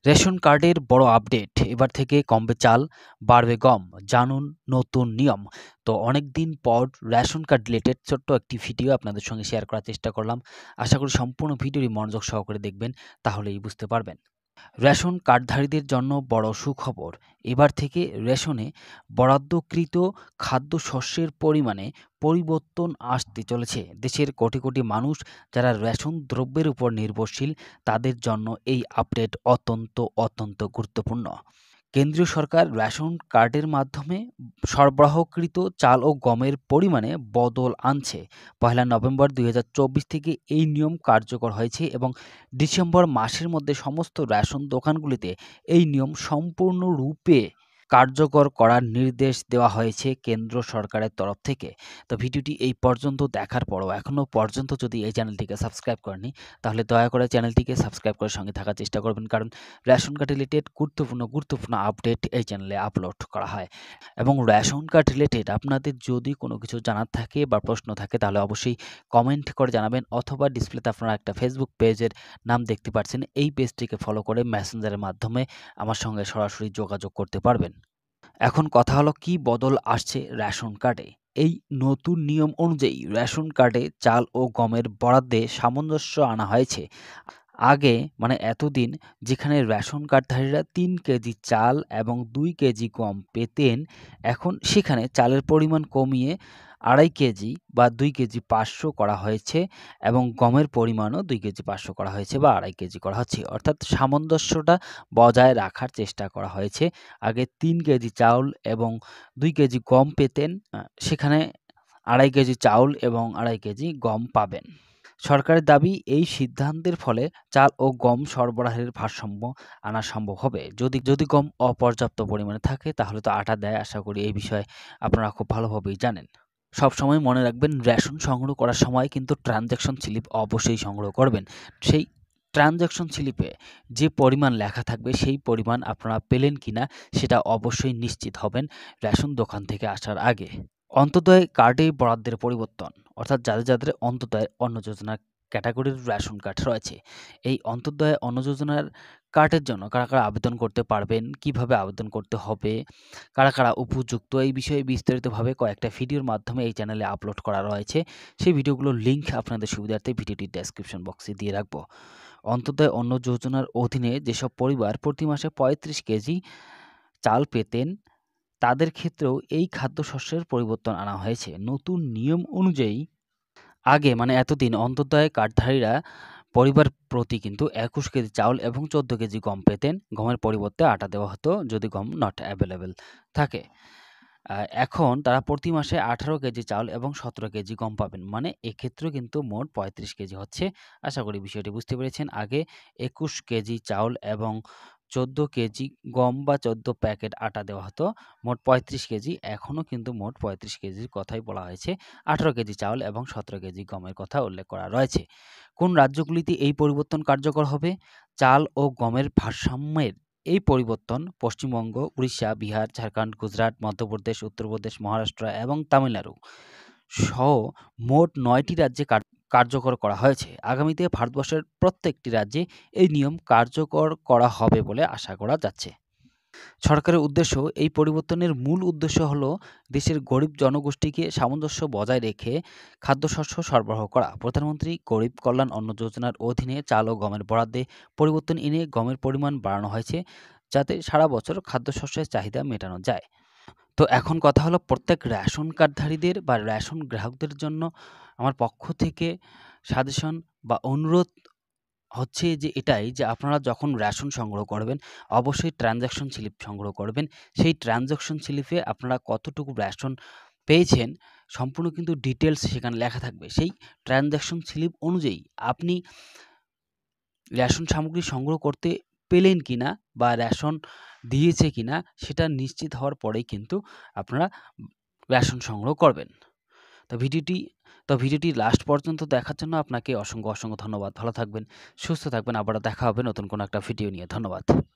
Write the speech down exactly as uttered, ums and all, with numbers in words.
Ration কার্ডের বড় update, এবার থেকে কমবে চাল, বাড়বে গম, জানুন নতুন নিয়ম। তো অনেকদিন পর রেশন কার্ড রিলেটেড ছোট্ট একটি ভিডিও আপনাদের সঙ্গে শেয়ার করার চেষ্টা করলাম। আশা করি সম্পূর্ণ ভিডিওটি মনোযোগ সহকারে দেখবেন, তাহলেই বুঝতে পারবেন। রেশন কার্ডধারীদের জন্য বড় সুখবর, এবার থেকে রেশনে বরাদ্দকৃত খাদ্যশস্যের পরিমাণে পরিবর্তন আসতে চলেছে। দেশের কোটি কোটি মানুষ যারা রেশন দ্রব্যের উপর নির্ভরশীল, তাদের জন্য এই আপডেট অত্যন্ত অত্যন্ত গুরুত্বপূর্ণ। কেন্দ্রীয় সরকার রেশন কার্ডের মাধ্যমে সরবরাহকৃত চাল ও গমের পরিমাণে বদল আনছে। পহেলা নভেম্বর দুই হাজার চব্বিশ থেকে এই নিয়ম কার্যকর হয়েছে এবং ডিসেম্বর মাসের মধ্যে সমস্ত রেশন দোকানগুলিতে এই নিয়ম সম্পূর্ণরূপে কার্যকর করার নির্দেশ দেওয়া হয়েছে কেন্দ্র সরকারের তরফ থেকে। তো ভিডিওটি এই পর্যন্ত দেখার পরও এখনও পর্যন্ত যদি এই চ্যানেলটিকে সাবস্ক্রাইব করেনি, তাহলে দয়া করে চ্যানেলটিকে সাবস্ক্রাইব করে সঙ্গে থাকার চেষ্টা করবেন, কারণ রেশন কার্ড রিলেটেড গুরুত্বপূর্ণ গুরুত্বপূর্ণ আপডেট এই চ্যানেলে আপলোড করা হয়। এবং রেশন কার্ড রিলেটেড আপনাদের যদি কোনো কিছু জানার থাকে বা প্রশ্ন থাকে, তাহলে অবশ্যই কমেন্ট করে জানাবেন, অথবা ডিসপ্লেতে আপনারা একটা ফেসবুক পেজের নাম দেখতে পাচ্ছেন, এই পেজটিকে ফলো করে মেসেঞ্জারের মাধ্যমে আমার সঙ্গে সরাসরি যোগাযোগ করতে পারবেন। এখন কথা হলো, কি বদল আসছে রেশন কার্ডে। এই নতুন নিয়ম অনুযায়ী রেশন কার্ডে চাল ও গমের বরাদ্দে সামঞ্জস্য আনা হয়েছে। আগে মানে এতদিন যেখানে রেশন কার্ডধারীরা তিন কেজি চাল এবং দুই কেজি গম পেতেন, এখন সেখানে চালের পরিমাণ কমিয়ে আড়াই কেজি বা দুই কেজি পাঁচশো করা হয়েছে এবং গমের পরিমাণও দুই কেজি পাঁচশো করা হয়েছে বা আড়াই কেজি করা হচ্ছে। অর্থাৎ সামঞ্জস্যটা বজায় রাখার চেষ্টা করা হয়েছে। আগে তিন কেজি চাউল এবং দুই কেজি গম পেতেন, আহ, সেখানে আড়াই কেজি চাউল এবং আড়াই কেজি গম পাবেন। সরকারের দাবি, এই সিদ্ধান্তের ফলে চাল ও গম সরবরাহের ভারসাম্য আনা সম্ভব হবে। যদি যদি গম অপর্যাপ্ত পরিমাণে থাকে, তাহলে তো আটা দেয়। আশা করি এই বিষয়ে আপনারা খুব ভালোভাবেই জানেন। সবসময় মনে রাখবেন, রেশন সংগ্রহ করার সময় কিন্তু ট্রানজ্যাকশন স্লিপ অবশ্যই সংগ্রহ করবেন। সেই ট্রানজ্যাকশন স্লিপে যে পরিমাণ লেখা থাকবে, সেই পরিমাণ আপনারা পেলেন কিনা সেটা অবশ্যই নিশ্চিত হবেন রেশন দোকান থেকে আসার আগে। অন্তোদয় কার্ডে বরাদ্দের পরিবর্তন, অর্থাৎ যাদের যাদের অন্তোদয় অন্ন যোজনার ক্যাটাগরির রেশন কার্ড রয়েছে, এই অন্তোদয় অন্ন যোজনার কার্ডের জন্য কারা কারা আবেদন করতে পারবেন, কিভাবে আবেদন করতে হবে, কারা কারা উপযুক্ত, এই বিষয়ে বিস্তারিতভাবে কয়েকটা ভিডিওর মাধ্যমে এই চ্যানেলে আপলোড করা রয়েছে। সেই ভিডিওগুলোর লিঙ্ক আপনাদের সুবিধার্থে ভিডিওটির ডেসক্রিপশন বক্সে দিয়ে রাখবো। অন্তোদয় অন্ন যোজনার অধীনে যেসব পরিবার প্রতি মাসে পঁয়ত্রিশ কেজি চাল পেতেন, তাদের ক্ষেত্রেও এই খাদ্যশস্যের পরিবর্তন আনা হয়েছে। নতুন নিয়ম অনুযায়ী আগে মানে এতদিন অন্তোদয় কার্ডধারীরা পরিবার প্রতি কিন্তু একুশ কেজি চাউল এবং চোদ্দ কেজি গম পেতেন। গমের পরিবর্তে আটা দেওয়া হতো যদি গম নট অ্যাভেলেবেল থাকে। আহ, এখন তারা প্রতি মাসে আঠারো কেজি চাউল এবং সতেরো কেজি গম পাবেন, মানে এক্ষেত্রেও কিন্তু মোট পঁয়ত্রিশ কেজি হচ্ছে। আশা করি বিষয়টি বুঝতে পেরেছেন। আগে একুশ কেজি চাউল এবং চোদ্দ কেজি গম বা চোদ্দ প্যাকেট আটা দেওয়া হতো, মোট পঁয়ত্রিশ কেজি। এখনও কিন্তু মোট পঁয়ত্রিশ কেজির কথাই বলা হয়েছে। আঠারো কেজি চাউল এবং সতেরো কেজি গমের কথা উল্লেখ করা রয়েছে। কোন রাজ্যগুলিতে এই পরিবর্তন কার্যকর হবে? চাল ও গমের ভারসাম্যের এই পরিবর্তন পশ্চিমবঙ্গ, উড়িষ্যা, বিহার, ঝাড়খণ্ড, গুজরাট, মধ্যপ্রদেশ, উত্তরপ্রদেশ, মহারাষ্ট্র এবং তামিলনাড়ু সহ মোট নয়টি রাজ্যে কার- কার্যকর করা হয়েছে। আগামীতে ভারতবর্ষের প্রত্যেকটি রাজ্যে এই নিয়ম কার্যকর করা হবে বলে আশা করা যাচ্ছে। সরকারের উদ্দেশ্য, এই পরিবর্তনের মূল উদ্দেশ্য হল দেশের গরিব জনগোষ্ঠীকে সামঞ্জস্য বজায় রেখে খাদ্যশস্য সরবরাহ করা। প্রধানমন্ত্রী গরিব কল্যাণ অন্ন যোজনার অধীনে চাল ও গমের বরাদ্দে পরিবর্তন এনে গমের পরিমাণ বাড়ানো হয়েছে, যাতে সারা বছর খাদ্যশস্যের চাহিদা মেটানো যায়। তো এখন কথা হলো, প্রত্যেক রেশন কার্ডধারীদের বা রেশন গ্রাহকদের জন্য আমার পক্ষ থেকে সাজেশন বা অনুরোধ হচ্ছে যে এটাই, যে আপনারা যখন রেশন সংগ্রহ করবেন, অবশ্যই ট্রানজ্যাকশন স্লিপ সংগ্রহ করবেন। সেই ট্রানজ্যাকশন স্লিপে আপনারা কতটুকু রেশন পেয়েছেন সম্পূর্ণ কিন্তু ডিটেলস সেখানে লেখা থাকবে। সেই ট্রানজ্যাকশন স্লিপ অনুযায়ী আপনি রেশন সামগ্রী সংগ্রহ করতে পেলেন কিনা বা রেশন দিয়েছে কিনা সেটা নিশ্চিত হওয়ার পরেই কিন্তু আপনারা রেশন সংগ্রহ করবেন। তো ভিডিওটি তো ভিডিওটি লাস্ট পর্যন্ত দেখার জন্য আপনাকে অসংখ্য অসংখ্য ধন্যবাদ। ভালো থাকবেন, সুস্থ থাকবেন। আবারও দেখা হবে নতুন কোনো একটা ভিডিও নিয়ে। ধন্যবাদ।